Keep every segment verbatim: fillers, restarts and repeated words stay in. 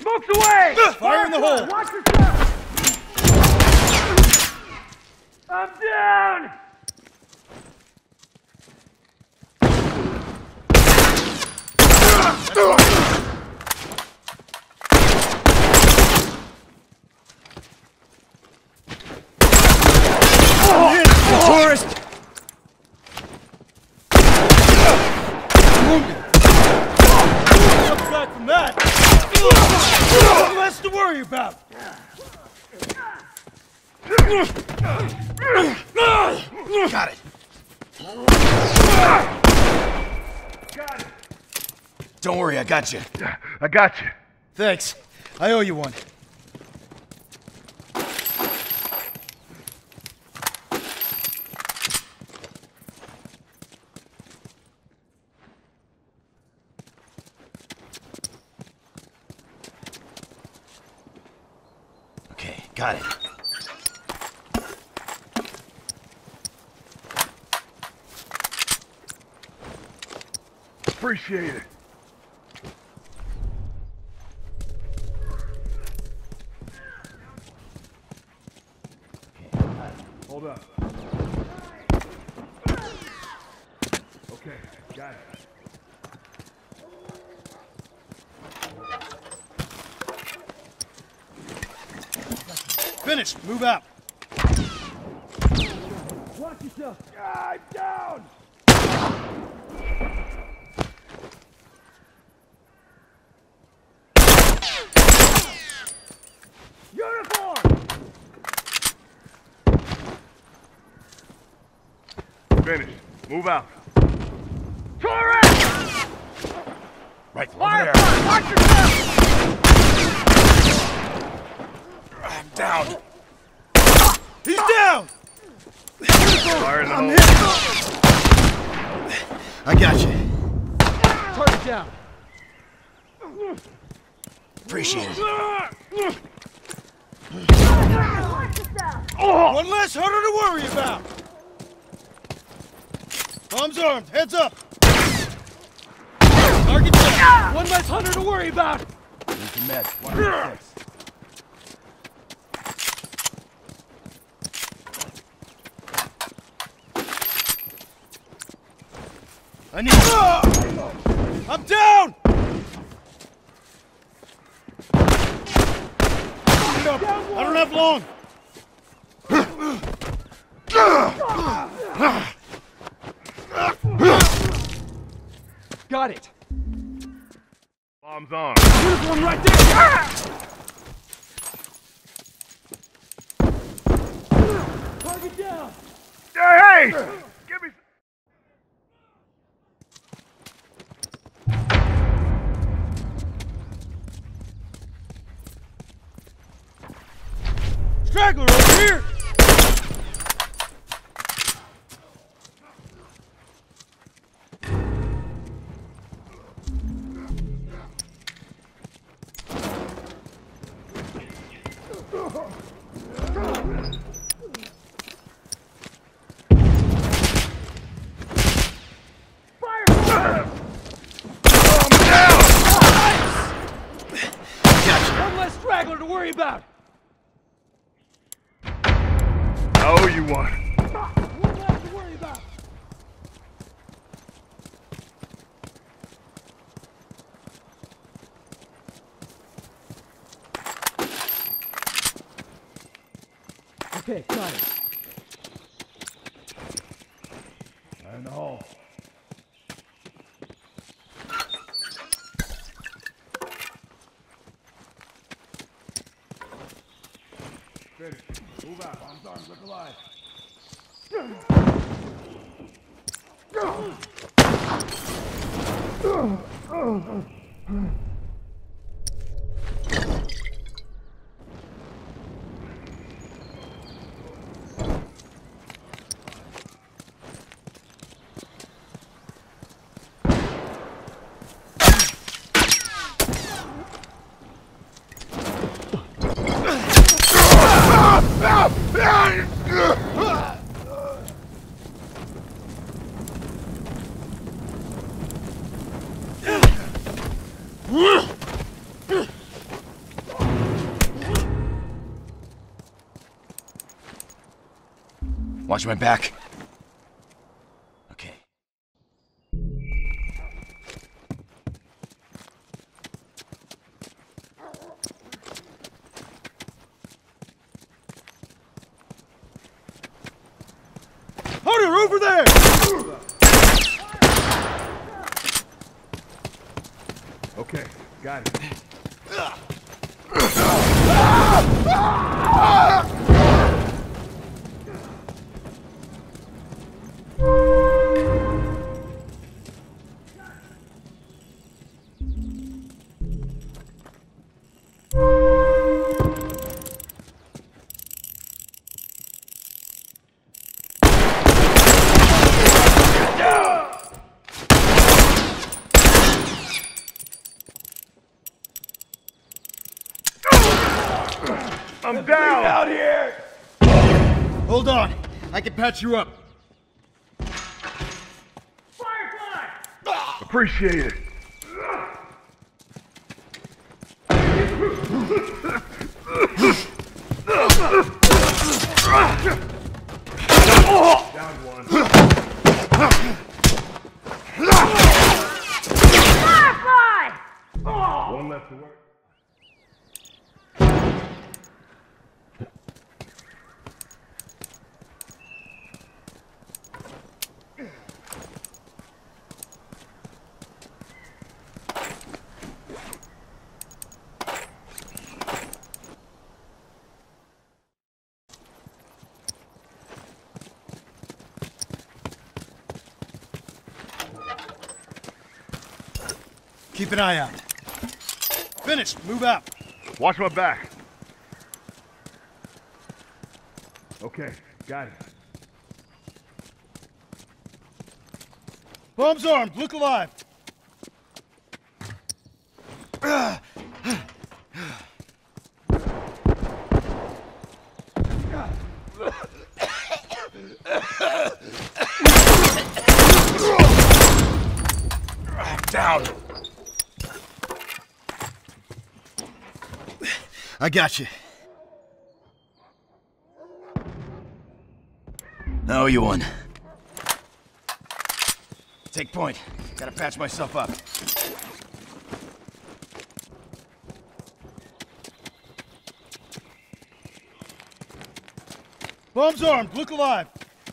Smoke's away! Fire in the hole! Watch yourself! I'm down! Tourist! Upside from that! Nothing less to worry about! Got it. Got it. Don't worry, I got you. I got you. Thanks. I owe you one. Okay, got it. Appreciate it. Hold up. Okay, got it. Finished. Move out. Watch yourself. I'm down. Uniform. Finished. Move out. Torres! Right over Fire! there. Fire! Watch yourself! I'm down. He's down! Fire in the I'm hole. hit! I got you. Target down. Appreciate it. One less hunter to worry about. Bombs armed. Heads up. Target down. One less hunter to worry about. Need some meds. One hundred six. I need. I'm down. Pick up. I don't have long. Got it. Bombs on. Uniform right there. Target down. Hey, hey! Give me. Straggler over here. One less straggler to worry about. I owe you one. One less to worry about. Okay, got it. In the hole. Finish. Move out. Bombs armed. Look alive. Watch my back. Okay. Hunter, over there! Okay, got it. I'm down! Out here! Hold on. I can patch you up. Appreciate it. Down one. One left to work. Keep an eye out. Finished. Move out. Watch my back. Okay, got it. Bombs armed. Look alive. Down. I got you. I owe you one. Take point. Gotta patch myself up. Bombs armed. Look alive.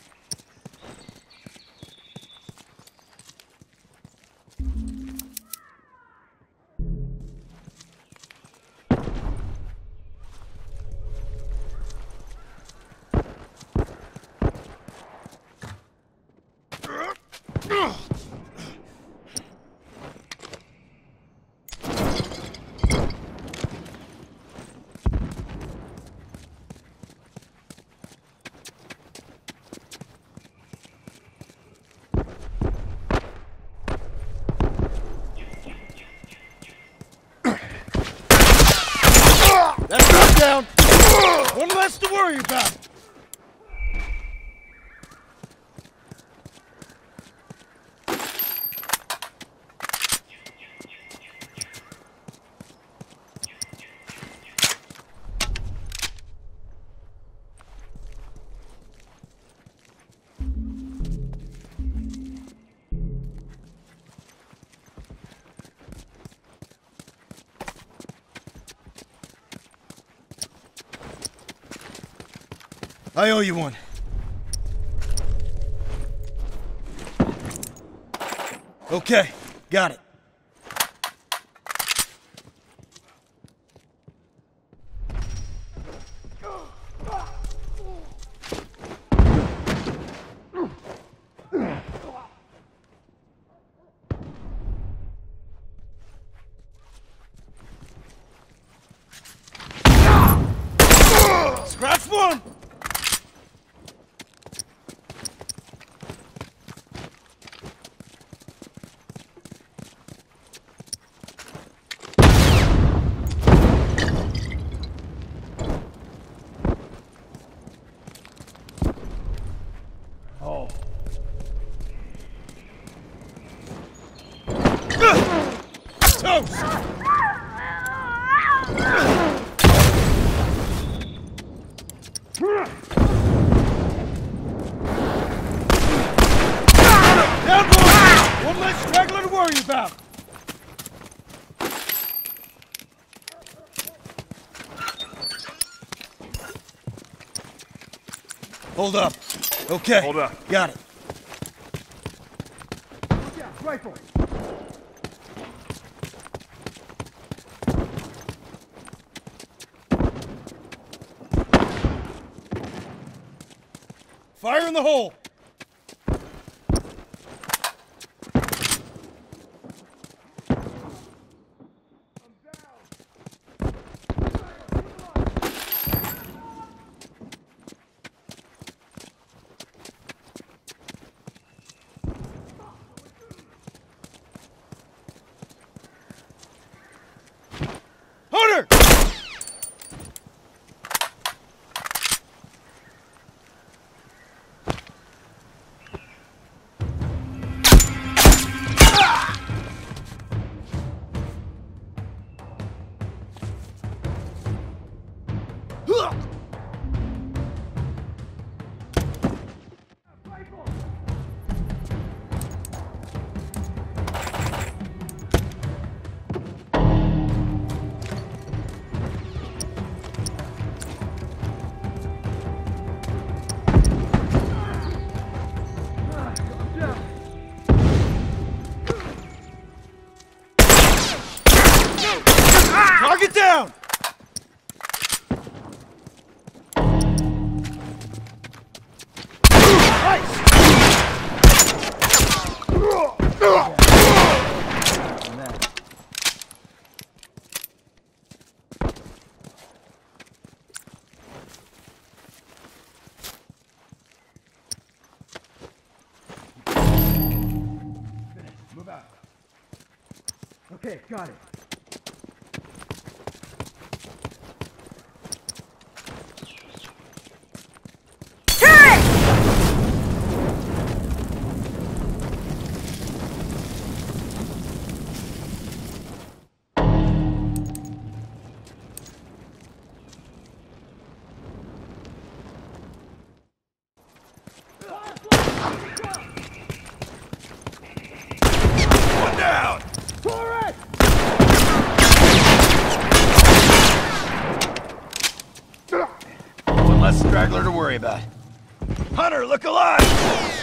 That's one down. One less to worry about. I owe you one. Okay, got it. Scratch one! Oh. Toast! Hold up. Okay. Hold up. Got it. Look out, rifle. Fire in the hole. Hunter! Target down! Move out. Okay, got it. One down! Torres! One less straggler to worry about. Hunter, look alive!